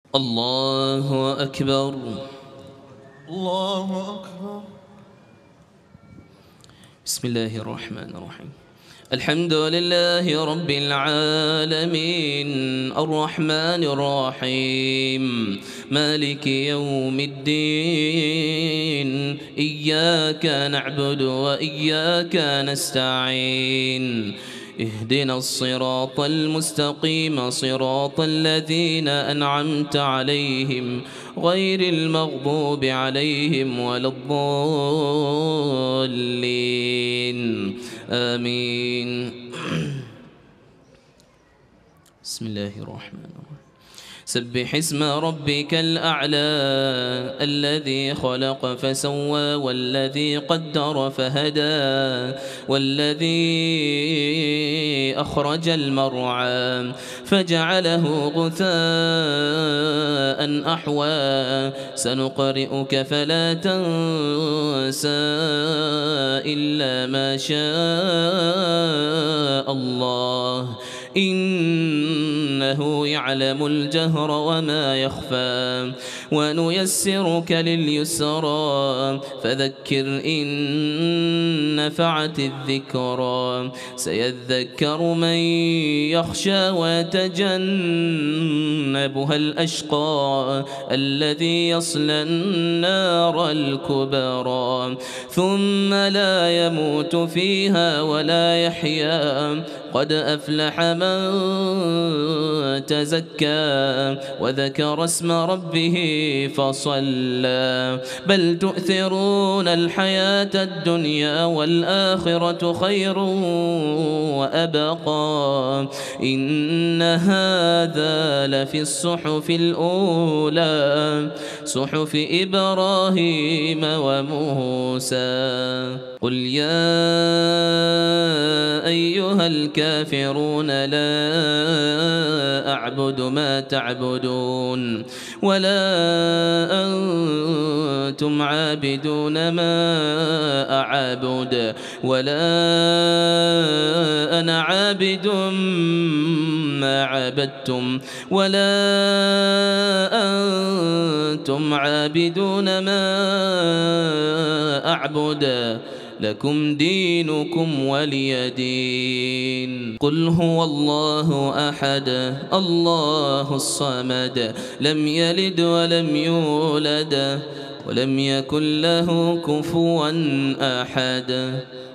الله أكبر. الله أكبر. بسم الله الرحمن الرحيم. الحمد لله رب العالمين الرحمن الرحيم مالك يوم الدين إياك نعبد وإياك نستعين اهدنا الصراط المستقيم صراط الذين أنعمت عليهم غير المغضوب عليهم ولا الضالين آمين. بسم الله الرحمن الرحيم. سبح اسم ربك الأعلى الذي خلق فسوى والذي قدر فهدى والذي أخرج المرعى فجعله غثاء أحوى سنقرئك فلا تنسى إلا ما شاء الله إنه يعلم الجهر وما يخفى ونيسرك لليسرى فذكر إن نفعت الذكرى سيذكر من يخشى ويتجنبها الأشقى الذي يصلى النار الكبرى ثم لا يموت فيها ولا يحيا قد أفلح من تزكى وذكر اسم ربه فصلى بل تؤثرون الحياة الدنيا والآخرة خير وأبقى إن هذا لفي الصحف الأولى صحف إبراهيم وموسى قل يا أيها الكافرون لا أعبد ما تعبدون ولا أنتم عابدون ما أعبد ولا أنا عابد ما عبدتم ولا أنتم عابدون ما أعبد لكم دينكم ولي دين. قل هو الله أحد الله الصمد لم يلد ولم يولد ولم يكن له كفوا أحد.